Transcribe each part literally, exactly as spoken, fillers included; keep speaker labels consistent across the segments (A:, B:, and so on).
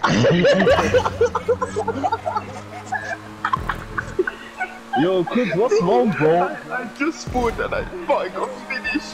A: Yo, Chris, what's wrong, bro?
B: I just spawned and I thought I got finished.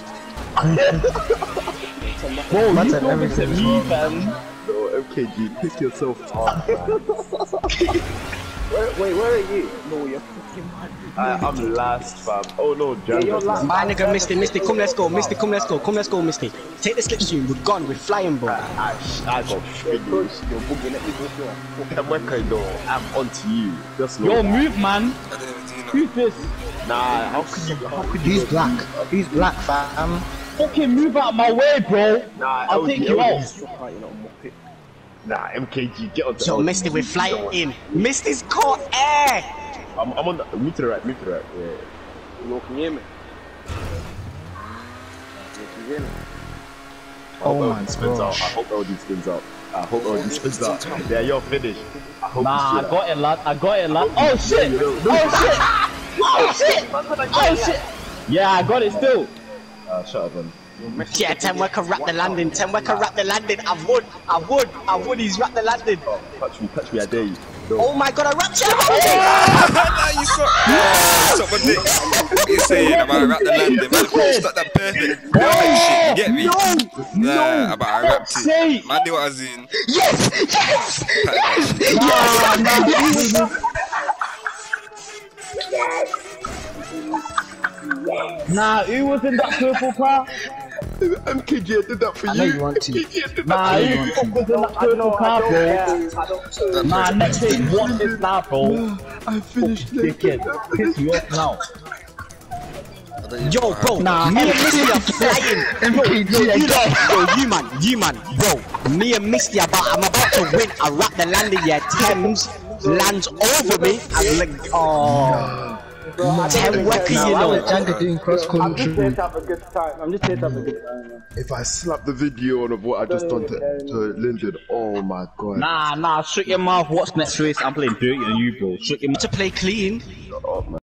A: Bro, you
C: That's
A: don't look at me, fam.
B: No, M K G, pick yourself up.
D: Where, wait, where are you? No, you're fucking mad.
B: I, I'm last, fam. Oh no,
D: Yeah, you're
B: Jan.
D: last.
C: My nigga, Misty, Misty, come let's go, Misty, come let's go, come let's go, Misty. Take the slipstream, we're gone, we're flying, bro.
B: I, I got finished.
D: You're boogie, let me go through.
B: I'm working though. I'm onto you. Just know
A: Yo,
B: that.
A: move, man. Who's this?
B: Nah, how could you? How could you?
C: He's black, he's black, fam.
A: Fucking move out of my way, bro.
B: Nah,
A: I'll
B: L G,
A: take you
B: L
A: out.
B: G. Nah, M K G, get on the.
C: Yo, Misty, we're flying in. Misty's caught air.
B: I'm, I'm on the. Move to the right. Move to the right. Yeah.
D: Yo, can you hear me? Yo, can you hear me?
C: Oh
B: I hope
C: my
B: L D spins out.
C: gosh.
B: I hope L D spins out. I hope L D spins out. Yeah, you're finished. I hope
A: Nah,
B: you
A: I
B: shit
A: got it, lad. I got it, lad. Oh shit! Oh shit! Oh shit! Yeah, I got it still.
B: Uh, shut up, man.
C: Yeah, ten worker wrap the landing, ten worker wrap the landing. I would, I would, I would, he's wrapped the landing.
B: Oh, touch me, touch me, I dare you. No.
C: Oh my god, I wrapped you!
E: Nah, you suck. You suck my dick. What you saying about I wrapped the landing? Man, you stuck that perfect. That shit, you get me? Nah, about I wrapped it. Man, knew what I was in.
C: Yes! Yes!
A: Nah, nah, Nah, who was in that purple car?
B: M K G, I did that for
C: I
B: you.
C: know you want to.
B: M K G, I did
A: Nah,
B: that
A: who the fuck was in that purple car, bro? Nah, next thing, what is that, bro?
B: I finished it.
A: Dickhead, piss you off now.
C: Yo, bro, nah, me and Misty are flying. M K G, yo, you lot, yo, you man, you man, bro. Me and Misty are about, I'm about to win. I wrap the landing, yeah. Thames lands over me. I'm like, oh. Ten worker, you know.
D: Django doing cross country. I'm just here to have a good time. I'm just here to have a good time, man.
B: If I slap the video on of what I just done to, to Linden, oh my god.
A: Nah, nah, shut your mouth. What's next race? I'm playing dirty than you, bro. Shut your mouth.
C: To play clean.
B: Shut up, man.